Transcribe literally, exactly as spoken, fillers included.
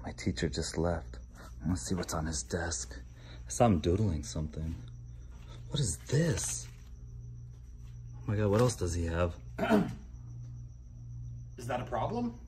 My teacher just left. Let's see what's on his desk. I saw him doodling something. What is this? Oh my God, what else does he have? Is that a problem?